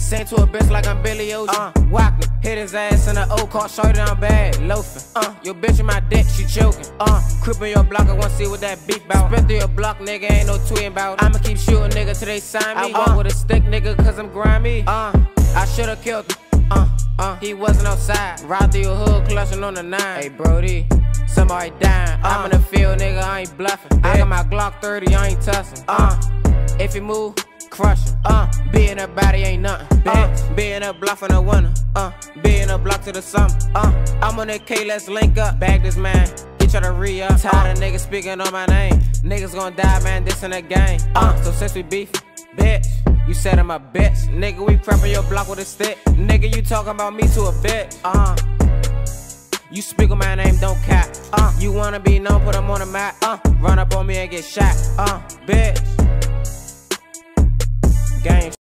Sent to a bitch like I'm Billy Ocean. Walking, hit his ass in the old car, shorty down bad, loafing. Your bitch in my dick, she choking. Creeping your block, I wanna see what that beat bout. Spent through your block, nigga, ain't no tweeting bout. I'ma keep shooting, nigga, till they sign me. I walk with a stick, nigga, cause I'm grimy. I should've killed him. He wasn't outside. Ride through your hood, clutching on the 9. Hey, Brody, somebody dying. I'm in the field, nigga, I ain't bluffing. I got my Glock 30, I ain't tussing. If you move, crush him. Being a body ain't nothing. Being a bluff in the winter. Being a block to the summer. I'm on that K, let's link up. Bag this man, he tryna re-up. Tired of niggas speaking on my name. Niggas gon' die, man, this in the game. So since we beef, bitch, you said I'm a bitch. Nigga, we prepping your block with a stick. Nigga, you talking about me to a bitch. You speak on my name, don't cap. You wanna be known, put them on the map. Run up on me and get shot. Bitch. Game.